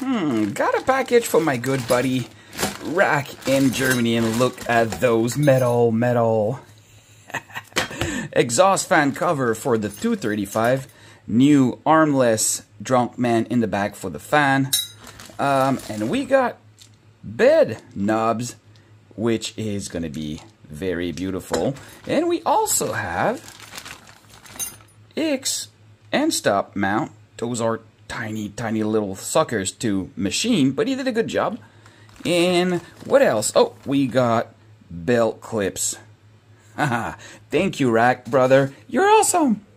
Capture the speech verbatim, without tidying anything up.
Hmm, got a package from my good buddy Rack in Germany, and look at those metal, metal exhaust fan cover for the two thirty-five. New armless drunk man in the back for the fan. Um, and we got bed knobs, which is going to be very beautiful. And we also have X and stop mount. Those are tiny, tiny little suckers to machine, but he did a good job. And what else? Oh, we got belt clips. Haha, thank you, Rack, brother. You're awesome.